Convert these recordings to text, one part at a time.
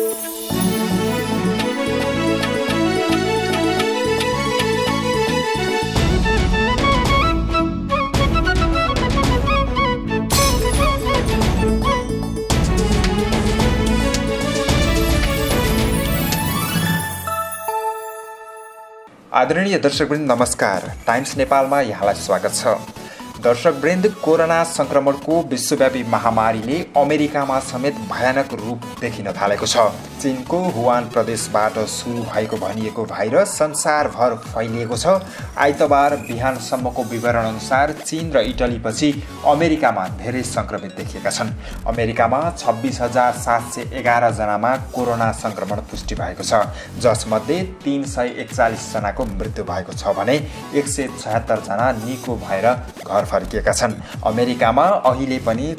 आदरणीय दर्शकवृन्द नमस्कार। टाइम्स नेपालमा यहाँलाई स्वागत छ। दर्शकवृन्द, कोरोना संक्रमणको विश्वव्यापी महामारीले अमेरिकामा समेत भयानक रूप देखिन थालेको छ। चीनको हुवान प्रदेशबाट सुरु भएको भनिएको भाइरस संसारभर फैलिएको छ। आइतबार बिहानसम्मको विवरण अनुसार चीन र इटलीपछि अमेरिकामा धेरै संक्रमित देखिएका छन्। अमेरिकामा 26,711 जनामा कोरोना संक्रमण पुष्टि भएको छ, जसमध्ये 341 जनाको मृत्यु भएको छ भने 176 जना निको भएर घर फर्किएका छन्। अमेरिकामा अहिले पनि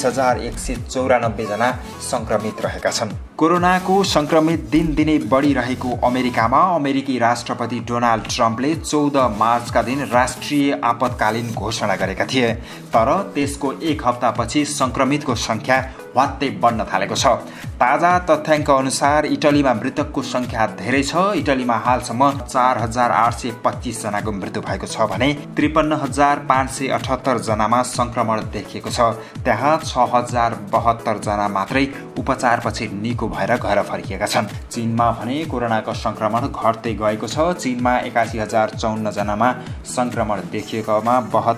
26,194 जना संक्रमित रहेका छन्। कोरोनाको संक्रमित दिनदिनै बढिरहेको अमेरिकामा अमेरिकी राष्ट्रपति डोनाल्ड ट्रम्पले 14 मार्चका दिन राष्ट्रिय आपतकालीन घोषणा गरेका थिए। तर त्यसको एक हप्तापछि संक्रमितको संख्या ह्वात्तै बढ्न थालेको छ। ताजा तथ्याङ्क अनुसार इटलीमा मृतकको संख्या धेरै छ। इटलीमा हालसम्म 4,825 जनाको मृत्यु भएको छ भने 53,578 जनामा संक्रमण देखिएको छ। त्यहाँ 6,072 जना मात्रै उपचारपछि निको भएर घर फर्किएका छन्। चीनमा भने कोरोनाको संक्रमण घट्दै गएको छ। चीनमा 81,054 जनामा संक्रमण देखिएकोमा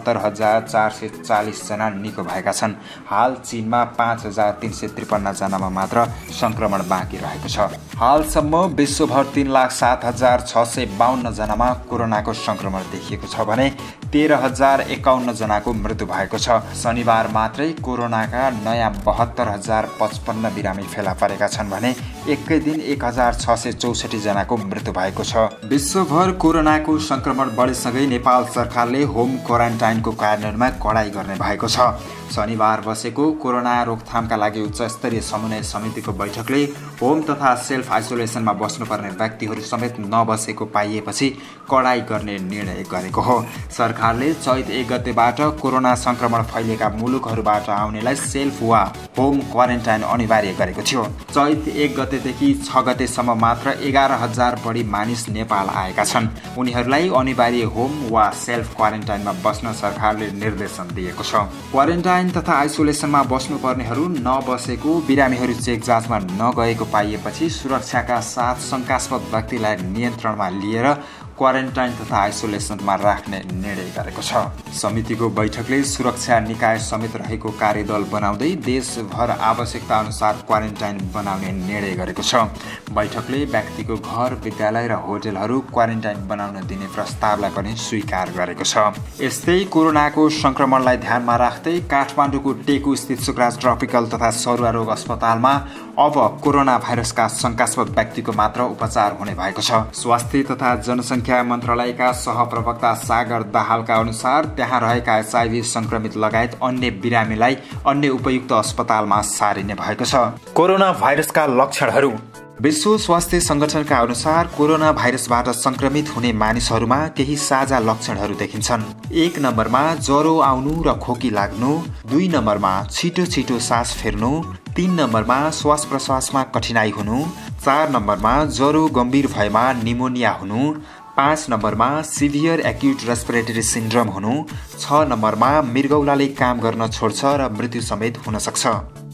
72,440 जना निको भएका छन्। हाल चीनमा 5,353 जनामा मात्र संक्रमण बाँकी रहेको छ। हालसम्म विश्वभर 3,07,652 जनामा कोरोनाको संक्रमण देखिएको छ भने 13,051 जनाको मृत्यु भएको छ। शनिबार मात्रै कोरोनाका नयाँ 72,055 बिरामी फेला परेका छन् भने एकै दिन 1,664 जनाको मृत्यु भएको छ। विश्वभर कोरोनाको संक्रमण बढेसँगै नेपाल सरकारले होम क्वारेन्टाइनको कार्यान्वयनमा कडाई गर्ने भएको छ। शनिबार बसेको कोरोना रोकथामका लागि उच्च स्तरीय समन्वय समितिको बैठकले होम तथा सेल्फ आइसोलेसनमा बस्नुपर्ने व्यक्तिहरू समेत नबसेको पाइएपछि कडाई गर्ने निर्णय गरेको हो। सरकारले चैत 1 गतेबाट कोरोना संक्रमण फैलिएका मुलुकहरूबाट आउनेलाई सेल्फ वा होम क्वारेन्टाइन अनिवार्य गरेको थियो। चैत 1 गतेदेखि 6 गतेसम्म मात्र 11,000 बढी मानिस नेपाल आएका छन्। उनीहरूलाई अनिवार्य होम वा सेल्फ क्वारेन्टाइनमा बस्न सरकारले निर्देशन दिएको छ। क्वारेन्टाइन तथा आइसोलेसनमा बस्नुपर्नेहरू नबसेको, बिरामीहरू चेक जाँचमा नगएको पाइएपछि सुरक्षाका साथ शंकास्पद व्यक्तिलाई नियन्त्रणमा लिएर क्वारेन्टाइन तथा आइसोलेसनमा राख्ने निर्णय गरेको छ। समितिको बैठकले सुरक्षा निकाय समेत रहेको कार्यदल बनाउँदै देशभर आवश्यकता अनुसार क्वारेन्टाइन बनाउने निर्णय गरेको छ। बैठकले व्यक्तिको घर, विद्यालय र होटलहरू क्वारेन्टाइन बनाउन दिने प्रस्तावलाई पनि स्वीकार गरेको छ। यस्तै कोरोनाको संक्रमणलाई ध्यानमा राख्दै काठमाडौँको टेकु स्थित सुकराज ट्रपिकल तथा सरुवा रोग अस्पतालमा अब कोरोना भाइरसका शंकास्पद व्यक्तिको मात्र उपचार हुने भएको छ। स्वास्थ्य तथा जनसंख्या मन्त्रालयका सहप्रवक्ता सागर दाहालका अनुसार त्यहाँ रहेका HIV संक्रमित लगायत अन्य बिरामीलाई अन्य उपयुक्त अस्पतालमा सारिने भएको छ। कोरोना भाइरसका लक्षणहरू। विश्व स्वास्थ्य संगठनका अनुसार कोरोना भाइरसबाट संक्रमित हुने मानिसहरूमा केही साझा लक्षणहरू देखिन्छन्। 1 नम्बरमा ज्वरो आउनु र खोकी लाग्नु, 2 नम्बरमा छिटो छिटो सास फेर्नु, 3 नम्बरमा श्वास प्रश्वासमा कठिनाई हुनु, 4 नम्बरमा ज्वरो गम्भीर भएमा निमोनिया हुनु, 5 नम्बरमा सिभियर एक्युट रेस्पिरेटरी सिन्ड्रोम हुनु, 6 नम्बरमा मृगौलाले काम गर्न छोड्छ र मृत्यु समेत हुन सक्छ।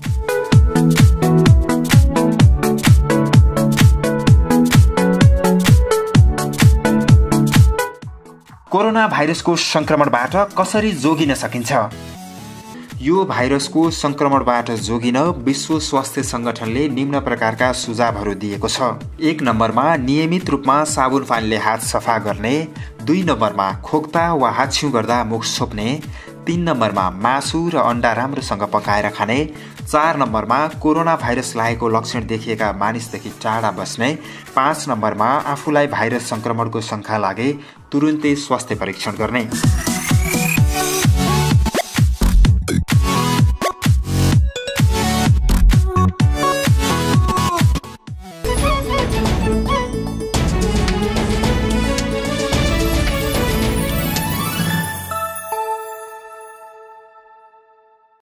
कोरोना भाइरसको संक्रमणबाट कसरी जोगिन सकिन्छ? यो भाइरसको संक्रमणबाट जोगिन विश्व स्वास्थ्य संगठनले निम्न प्रकारका सुझावहरू दिएको छ। 1 नम्बरमा नियमित रूपमा साबुन पानीले हात सफा गर्ने, 2 नम्बरमा खोक्दा वा हाच्छिउँ गर्दा मुख छोप्ने, 3 नम्बरमा मासु र अन्डा राम्रोसँग पकाएर खाने, 4 नम्बरमा कोरोना भाइरस लागेको लक्षण देखिएका मानिसदेखि टाढा बस्ने, 5 नम्बरमा आफूलाई भाइरस संक्रमणको शंका लागे तुरुन्तै स्वास्थ्य परीक्षण गर्ने।